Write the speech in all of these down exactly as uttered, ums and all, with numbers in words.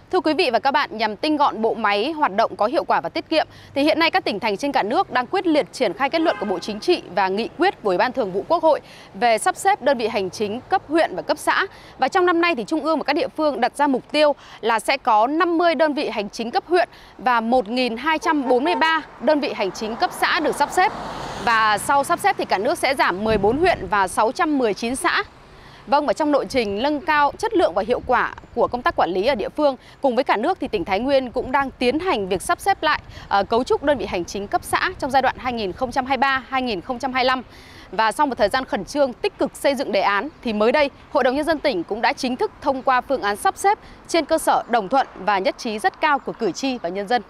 Thưa quý vị và các bạn, nhằm tinh gọn bộ máy hoạt động có hiệu quả và tiết kiệm, thì hiện nay các tỉnh thành trên cả nước đang quyết liệt triển khai kết luận của Bộ Chính trị và nghị quyết của Ủy ban Thường vụ Quốc hội về sắp xếp đơn vị hành chính cấp huyện và cấp xã. Và trong năm nay thì Trung ương và các địa phương đặt ra mục tiêu là sẽ có năm mươi đơn vị hành chính cấp huyện và một nghìn hai trăm bốn mươi ba đơn vị hành chính cấp xã được sắp xếp. Và sau sắp xếp thì cả nước sẽ giảm mười bốn huyện và sáu trăm mười chín xã. Vâng, và trong lộ trình nâng cao chất lượng và hiệu quả của công tác quản lý ở địa phương, cùng với cả nước thì tỉnh Thái Nguyên cũng đang tiến hành việc sắp xếp lại uh, cấu trúc đơn vị hành chính cấp xã trong giai đoạn hai nghìn không trăm hai mươi ba đến hai nghìn không trăm hai mươi lăm. Và sau một thời gian khẩn trương tích cực xây dựng đề án thì mới đây, Hội đồng Nhân dân tỉnh cũng đã chính thức thông qua phương án sắp xếp trên cơ sở đồng thuận và nhất trí rất cao của cử tri và nhân dân.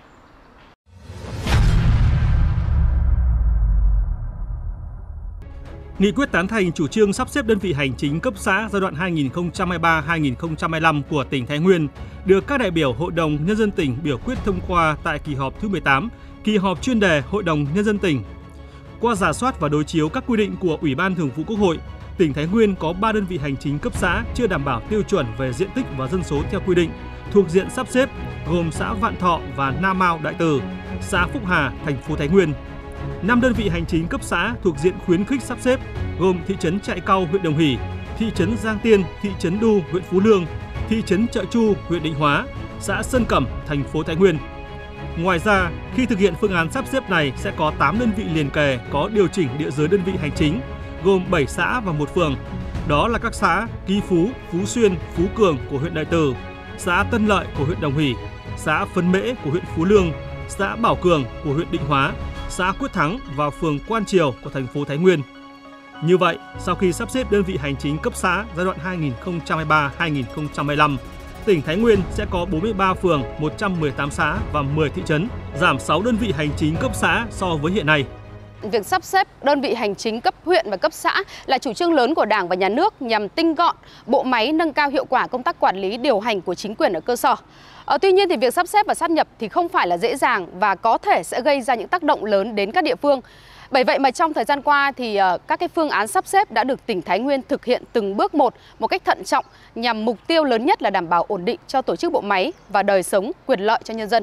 Nghị quyết tán thành chủ trương sắp xếp đơn vị hành chính cấp xã giai đoạn hai nghìn không trăm hai mươi ba đến hai nghìn không trăm hai mươi lăm của tỉnh Thái Nguyên được các đại biểu Hội đồng Nhân dân tỉnh biểu quyết thông qua tại kỳ họp thứ mười tám, kỳ họp chuyên đề Hội đồng Nhân dân tỉnh. Qua rà soát và đối chiếu các quy định của Ủy ban Thường vụ Quốc hội, tỉnh Thái Nguyên có ba đơn vị hành chính cấp xã chưa đảm bảo tiêu chuẩn về diện tích và dân số theo quy định, thuộc diện sắp xếp, gồm xã Vạn Thọ và Nam Mao Đại Từ, xã Phúc Hà, thành phố Thái Nguyên. năm đơn vị hành chính cấp xã thuộc diện khuyến khích sắp xếp, gồm thị trấn Trại Cau, huyện Đồng Hỷ, thị trấn Giang Tiên, thị trấn Đu, huyện Phú Lương, thị trấn Chợ Chu, huyện Định Hóa, xã Sơn Cẩm, thành phố Thái Nguyên. Ngoài ra, khi thực hiện phương án sắp xếp này sẽ có tám đơn vị liền kề có điều chỉnh địa giới đơn vị hành chính, gồm bảy xã và một phường. Đó là các xã Kỳ Phú, Phú Xuyên, Phú Cường của huyện Đại Từ, xã Tân Lợi của huyện Đồng Hỷ, xã Phân Mễ của huyện Phú Lương, xã Bảo Cường của huyện Định Hóa, xã Quyết Thắng và phường Quan Triều của thành phố Thái Nguyên. Như vậy, sau khi sắp xếp đơn vị hành chính cấp xã giai đoạn hai nghìn không trăm hai mươi ba đến hai nghìn không trăm hai mươi lăm, tỉnh Thái Nguyên sẽ có bốn mươi ba phường, một trăm mười tám xã và mười thị trấn, giảm sáu đơn vị hành chính cấp xã so với hiện nay. Việc sắp xếp đơn vị hành chính cấp huyện và cấp xã là chủ trương lớn của Đảng và Nhà nước nhằm tinh gọn bộ máy, nâng cao hiệu quả công tác quản lý điều hành của chính quyền ở cơ sở. Ờ, tuy nhiên thì việc sắp xếp và sát nhập thì không phải là dễ dàng và có thể sẽ gây ra những tác động lớn đến các địa phương. Bởi vậy mà trong thời gian qua thì uh, các cái phương án sắp xếp đã được tỉnh Thái Nguyên thực hiện từng bước một, một cách thận trọng nhằm mục tiêu lớn nhất là đảm bảo ổn định cho tổ chức bộ máy và đời sống, quyền lợi cho nhân dân.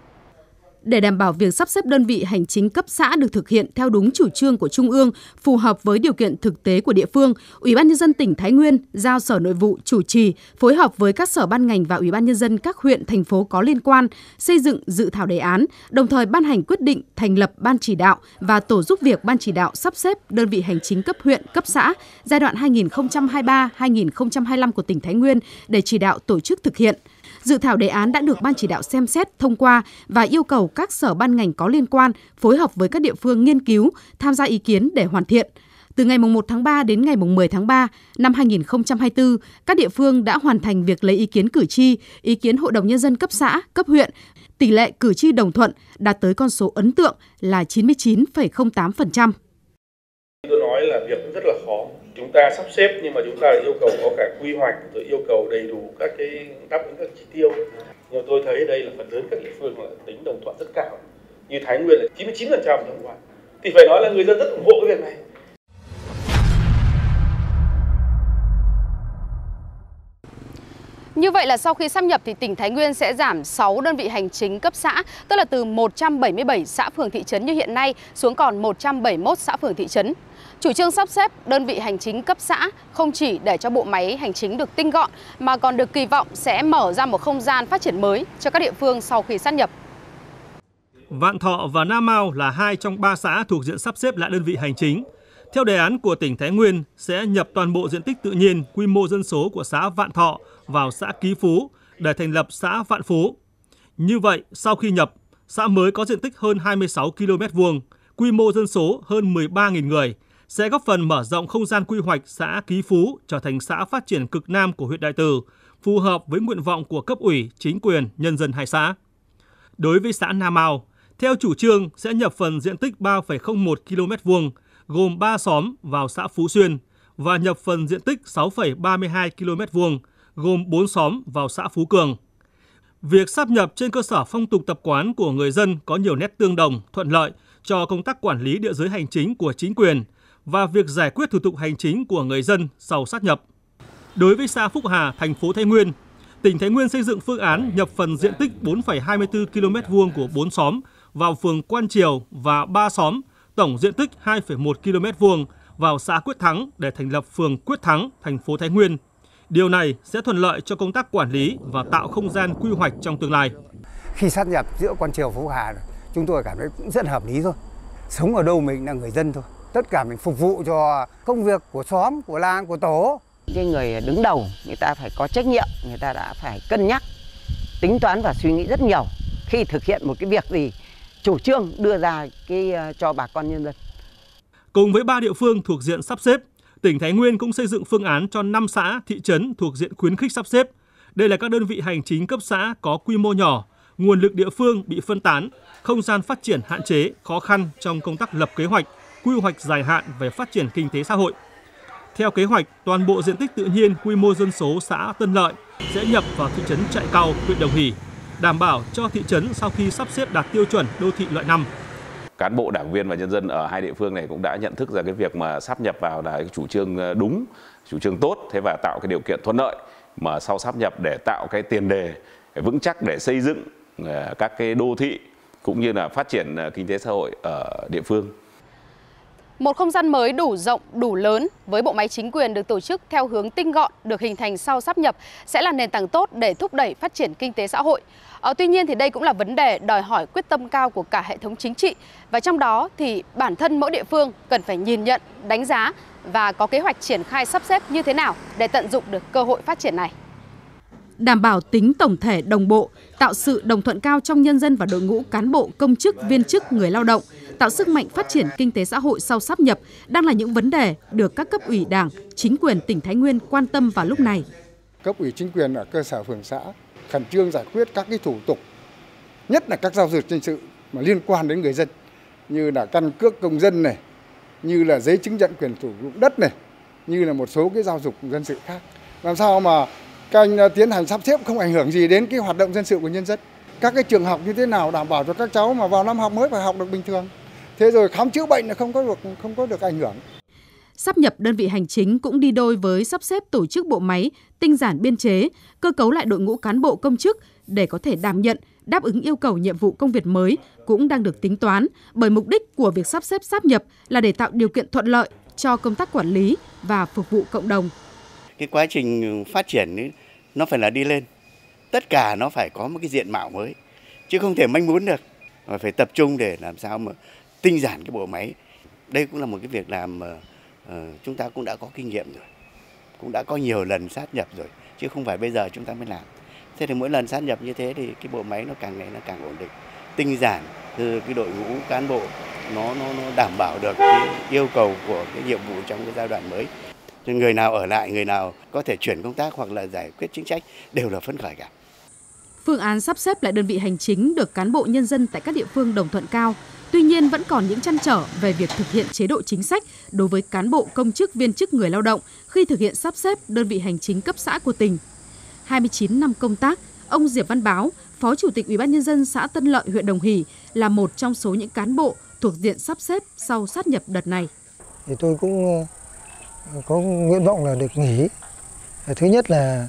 Để đảm bảo việc sắp xếp đơn vị hành chính cấp xã được thực hiện theo đúng chủ trương của Trung ương, phù hợp với điều kiện thực tế của địa phương, Ủy ban Nhân dân tỉnh Thái Nguyên giao Sở Nội vụ chủ trì, phối hợp với các sở ban ngành và Ủy ban Nhân dân các huyện, thành phố có liên quan, xây dựng dự thảo đề án, đồng thời ban hành quyết định thành lập ban chỉ đạo và tổ giúp việc ban chỉ đạo sắp xếp đơn vị hành chính cấp huyện, cấp xã giai đoạn hai nghìn không trăm hai mươi ba đến hai nghìn không trăm hai mươi lăm của tỉnh Thái Nguyên để chỉ đạo tổ chức thực hiện. Dự thảo đề án đã được Ban chỉ đạo xem xét, thông qua và yêu cầu các sở ban ngành có liên quan phối hợp với các địa phương nghiên cứu, tham gia ý kiến để hoàn thiện. Từ ngày một tháng ba đến ngày mười tháng ba năm hai nghìn không trăm hai mươi tư, các địa phương đã hoàn thành việc lấy ý kiến cử tri, ý kiến Hội đồng Nhân dân cấp xã, cấp huyện. Tỷ lệ cử tri đồng thuận đạt tới con số ấn tượng là chín mươi chín phẩy không tám phần trăm. Tôi nói là việc rất là khó. Chúng ta sắp xếp nhưng mà chúng ta yêu cầu có cả quy hoạch, rồi yêu cầu đầy đủ các cái đáp ứng các chỉ tiêu. Nhưng tôi thấy đây là phần lớn các địa phương là tính đồng thuận rất cao. Như Thái Nguyên là chín mươi chín phần trăm đồng thuận. Thì phải nói là người dân rất ủng hộ cái việc này. Như vậy là sau khi sáp nhập thì tỉnh Thái Nguyên sẽ giảm sáu đơn vị hành chính cấp xã, tức là từ một trăm bảy mươi bảy xã phường thị trấn như hiện nay xuống còn một trăm bảy mươi mốt xã phường thị trấn. Chủ trương sắp xếp đơn vị hành chính cấp xã không chỉ để cho bộ máy hành chính được tinh gọn mà còn được kỳ vọng sẽ mở ra một không gian phát triển mới cho các địa phương sau khi sáp nhập. Vạn Thọ và Nam Mao là hai trong ba xã thuộc diện sắp xếp lại đơn vị hành chính. Theo đề án của tỉnh Thái Nguyên sẽ nhập toàn bộ diện tích tự nhiên, quy mô dân số của xã Vạn Thọ vào xã Ký Phú để thành lập xã Vạn Phú. Như vậy, sau khi nhập, xã mới có diện tích hơn hai mươi sáu ki lô mét vuông, quy mô dân số hơn mười ba nghìn người, sẽ góp phần mở rộng không gian quy hoạch xã Ký Phú trở thành xã phát triển cực Nam của huyện Đại Từ, phù hợp với nguyện vọng của cấp ủy, chính quyền, nhân dân hai xã. Đối với xã Nam Mao, theo chủ trương sẽ nhập phần diện tích ba phẩy không một ki lô mét vuông, gồm ba xóm vào xã Phú Xuyên và nhập phần diện tích sáu phẩy ba mươi hai ki lô mét vuông, gồm bốn xóm vào xã Phú Cường. Việc sáp nhập trên cơ sở phong tục tập quán của người dân có nhiều nét tương đồng, thuận lợi cho công tác quản lý địa giới hành chính của chính quyền và việc giải quyết thủ tục hành chính của người dân sau sát nhập. Đối với xã Phúc Hà, thành phố Thái Nguyên, tỉnh Thái Nguyên xây dựng phương án nhập phần diện tích bốn phẩy hai mươi tư ki lô mét vuông của bốn xóm vào phường Quan Triều và ba xóm, tổng diện tích hai phẩy một ki lô mét vuông vào xã Quyết Thắng để thành lập phường Quyết Thắng, thành phố Thái Nguyên. Điều này sẽ thuận lợi cho công tác quản lý và tạo không gian quy hoạch trong tương lai. Khi sát nhập giữa Quan Triều và Phúc Hà, chúng tôi cảm thấy cũng rất hợp lý thôi. Sống ở đâu mình là người dân thôi. Tất cả mình phục vụ cho công việc của xóm, của làng, của tổ. Cái người đứng đầu, người ta phải có trách nhiệm, người ta đã phải cân nhắc, tính toán và suy nghĩ rất nhiều khi thực hiện một cái việc gì, chủ trương đưa ra cái cho bà con nhân dân. Cùng với ba địa phương thuộc diện sắp xếp, tỉnh Thái Nguyên cũng xây dựng phương án cho năm xã, thị trấn thuộc diện khuyến khích sắp xếp. Đây là các đơn vị hành chính cấp xã có quy mô nhỏ, nguồn lực địa phương bị phân tán, không gian phát triển hạn chế, khó khăn trong công tác lập kế hoạch, quy hoạch dài hạn về phát triển kinh tế xã hội. Theo kế hoạch, toàn bộ diện tích tự nhiên quy mô dân số xã Tân Lợi sẽ nhập vào thị trấn Trại Cao, huyện Đồng Hỷ, đảm bảo cho thị trấn sau khi sắp xếp đạt tiêu chuẩn đô thị loại năm. Cán bộ, đảng viên và nhân dân ở hai địa phương này cũng đã nhận thức ra cái việc mà sáp nhập vào là cái chủ trương đúng, chủ trương tốt, thế và tạo cái điều kiện thuận lợi mà sau sáp nhập để tạo cái tiền đề vững chắc để xây dựng các cái đô thị cũng như là phát triển kinh tế xã hội ở địa phương. Một không gian mới đủ rộng, đủ lớn với bộ máy chính quyền được tổ chức theo hướng tinh gọn được hình thành sau sáp nhập sẽ là nền tảng tốt để thúc đẩy phát triển kinh tế xã hội. Ờ, tuy nhiên thì đây cũng là vấn đề đòi hỏi quyết tâm cao của cả hệ thống chính trị, và trong đó thì bản thân mỗi địa phương cần phải nhìn nhận, đánh giá và có kế hoạch triển khai sắp xếp như thế nào để tận dụng được cơ hội phát triển này. Đảm bảo tính tổng thể đồng bộ, tạo sự đồng thuận cao trong nhân dân và đội ngũ cán bộ, công chức, viên chức, người lao động, tạo sức mạnh phát triển kinh tế xã hội sau sáp nhập đang là những vấn đề được các cấp ủy Đảng, chính quyền tỉnh Thái Nguyên quan tâm vào lúc này. Cấp ủy chính quyền ở cơ sở phường xã khẩn trương giải quyết các cái thủ tục, nhất là các giao dịch dân sự mà liên quan đến người dân, như là căn cước công dân này, như là giấy chứng nhận quyền sử dụng đất này, như là một số cái giao dịch dân sự khác. Làm sao mà các anh tiến hành sắp xếp không ảnh hưởng gì đến cái hoạt động dân sự của nhân dân. Các cái trường học như thế nào đảm bảo cho các cháu mà vào năm học mới phải học được bình thường. Thế rồi khám chữa bệnh là không có được không có được ảnh hưởng. Sáp nhập đơn vị hành chính cũng đi đôi với sắp xếp tổ chức bộ máy, tinh giản biên chế, cơ cấu lại đội ngũ cán bộ công chức để có thể đảm nhận, đáp ứng yêu cầu nhiệm vụ công việc mới cũng đang được tính toán, bởi mục đích của việc sắp xếp sáp nhập là để tạo điều kiện thuận lợi cho công tác quản lý và phục vụ cộng đồng. Cái quá trình phát triển ấy, nó phải là đi lên, tất cả nó phải có một cái diện mạo mới, chứ không thể manh mún được, mà phải tập trung để làm sao mà tinh giản cái bộ máy. Đây cũng là một cái việc làm mà uh, chúng ta cũng đã có kinh nghiệm rồi, cũng đã có nhiều lần sát nhập rồi, chứ không phải bây giờ chúng ta mới làm. Thế thì mỗi lần sát nhập như thế thì cái bộ máy nó càng ngày nó càng ổn định, tinh giản, từ cái đội ngũ cán bộ nó nó, nó đảm bảo được cái yêu cầu của cái nhiệm vụ trong cái giai đoạn mới. Người nào ở lại, người nào có thể chuyển công tác hoặc là giải quyết chính sách đều là phấn khởi cả. Phương án sắp xếp lại đơn vị hành chính được cán bộ nhân dân tại các địa phương đồng thuận cao. Tuy nhiên vẫn còn những trăn trở về việc thực hiện chế độ chính sách đối với cán bộ, công chức, viên chức, người lao động khi thực hiện sắp xếp đơn vị hành chính cấp xã của tỉnh. hai mươi chín năm công tác, ông Diệp Văn Báo, Phó Chủ tịch Ủy ban nhân dân xã Tân Lợi, huyện Đồng Hỷ là một trong số những cán bộ thuộc diện sắp xếp sau sát nhập đợt này. Thì tôi cũng có nguyện vọng là được nghỉ. Thứ nhất là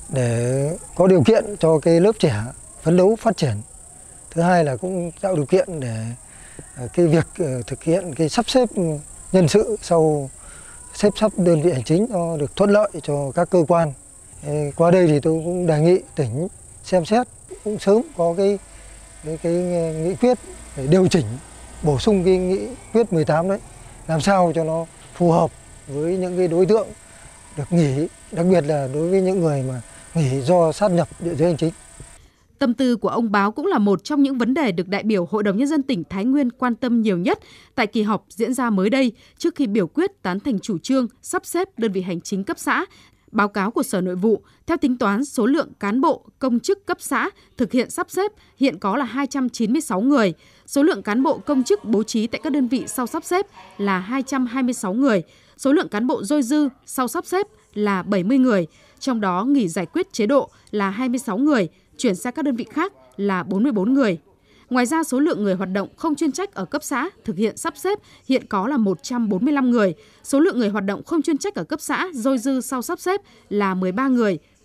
để có điều kiện cho cái lớp trẻ phấn đấu phát triển. Thứ hai là cũng tạo điều kiện để cái việc thực hiện cái sắp xếp nhân sự sau xếp sắp đơn vị hành chính nó được thuận lợi cho các cơ quan. Qua đây thì tôi cũng đề nghị tỉnh xem xét cũng sớm có cái cái, cái nghị quyết để điều chỉnh, bổ sung cái nghị quyết mười tám đấy, làm sao cho nó phù hợp với những cái đối tượng được nghỉ, đặc biệt là đối với những người mà nghỉ do sát nhập địa giới hành chính. Tâm tư của ông Báo cũng là một trong những vấn đề được đại biểu Hội đồng Nhân dân tỉnh Thái Nguyên quan tâm nhiều nhất tại kỳ họp diễn ra mới đây trước khi biểu quyết tán thành chủ trương sắp xếp đơn vị hành chính cấp xã. Báo cáo của Sở Nội vụ, theo tính toán số lượng cán bộ, công chức cấp xã thực hiện sắp xếp hiện có là hai trăm chín mươi sáu người, số lượng cán bộ công chức bố trí tại các đơn vị sau sắp xếp là hai trăm hai mươi sáu người, số lượng cán bộ dôi dư sau sắp xếp là bảy mươi người, trong đó nghỉ giải quyết chế độ là hai mươi sáu người, chuyển sang các đơn vị khác là bốn mươi bốn người. Ngoài ra, số lượng người hoạt động không chuyên trách ở cấp xã thực hiện sắp xếp hiện có là một trăm bốn mươi lăm người, số lượng người hoạt động không chuyên trách ở cấp xã dôi dư sau sắp xếp là mười ba người,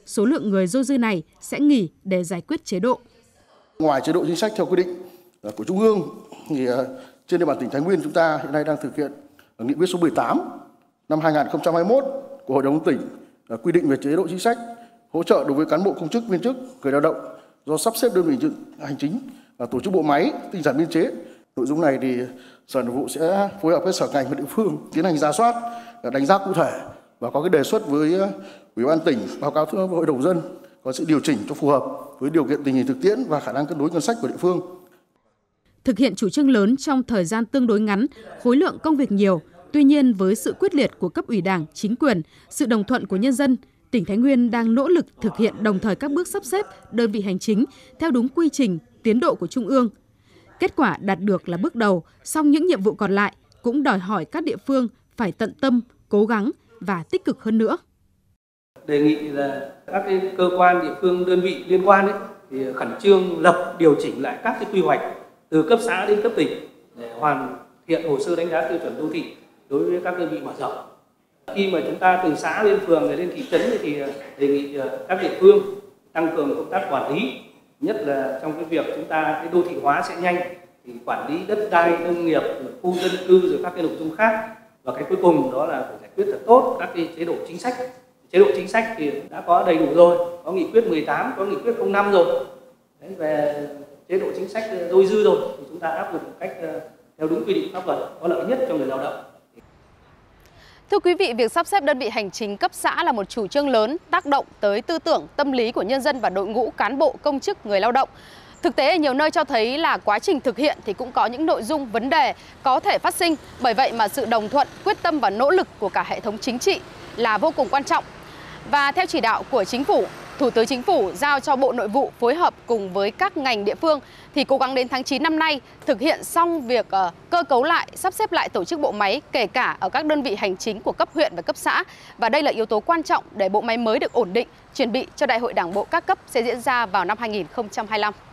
số lượng người dôi dư này sẽ nghỉ để giải quyết chế độ. Ngoài chế độ chính sách theo quy định của Trung ương, thì trên địa bàn tỉnh Thái Nguyên chúng ta hiện nay đang thực hiện nghị quyết số mười tám năm hai nghìn không trăm hai mươi mốt của Hội đồng tỉnh quy định về chế độ chính sách hỗ trợ đối với cán bộ công chức viên chức người lao động do sắp xếp đơn vị hành chính và tổ chức bộ máy tinh giản biên chế. Nội dung này thì Sở Nội vụ sẽ phối hợp với sở ngành và địa phương tiến hành rà soát, đánh giá cụ thể và có cái đề xuất với Ủy ban tỉnh báo cáo với Hội đồng dân có sự điều chỉnh cho phù hợp với điều kiện tình hình thực tiễn và khả năng cân đối ngân sách của địa phương. Thực hiện chủ trương lớn trong thời gian tương đối ngắn, khối lượng công việc nhiều, tuy nhiên với sự quyết liệt của cấp ủy Đảng, chính quyền, sự đồng thuận của nhân dân, tỉnh Thái Nguyên đang nỗ lực thực hiện đồng thời các bước sắp xếp đơn vị hành chính theo đúng quy trình, tiến độ của Trung ương. Kết quả đạt được là bước đầu, song những nhiệm vụ còn lại cũng đòi hỏi các địa phương phải tận tâm, cố gắng và tích cực hơn nữa. Đề nghị là các cái cơ quan, địa phương, đơn vị liên quan ấy, thì khẩn trương lập, điều chỉnh lại các cái quy hoạch từ cấp xã đến cấp tỉnh để hoàn thiện hồ sơ đánh giá tiêu chuẩn đô thị đối với các đơn vị mở rộng. Khi mà chúng ta từ xã lên phường rồi lên thị trấn thì đề nghị các địa phương tăng cường công tác quản lý, nhất là trong cái việc chúng ta cái đô thị hóa sẽ nhanh thì quản lý đất đai, nông nghiệp, khu dân cư rồi các cái nội dung khác. Và cái cuối cùng đó là phải giải quyết thật tốt các cái chế độ chính sách. Chế độ chính sách thì đã có đầy đủ rồi, có nghị quyết mười tám, có nghị quyết không năm rồi. Đấy, về chế độ chính sách dôi dư rồi thì chúng ta áp dụng một cách theo đúng quy định pháp luật có lợi nhất cho người lao động. Thưa quý vị, việc sắp xếp đơn vị hành chính cấp xã là một chủ trương lớn tác động tới tư tưởng, tâm lý của nhân dân và đội ngũ cán bộ, công chức, người lao động. Thực tế ở nhiều nơi cho thấy là quá trình thực hiện thì cũng có những nội dung, vấn đề có thể phát sinh. Bởi vậy mà sự đồng thuận, quyết tâm và nỗ lực của cả hệ thống chính trị là vô cùng quan trọng. Và theo chỉ đạo của Chính phủ, Thủ tướng Chính phủ giao cho Bộ Nội vụ phối hợp cùng với các ngành địa phương thì cố gắng đến tháng chín năm nay thực hiện xong việc uh, cơ cấu lại, sắp xếp lại tổ chức bộ máy kể cả ở các đơn vị hành chính của cấp huyện và cấp xã. Và đây là yếu tố quan trọng để bộ máy mới được ổn định, chuẩn bị cho Đại hội Đảng bộ các cấp sẽ diễn ra vào năm hai nghìn không trăm hai mươi lăm.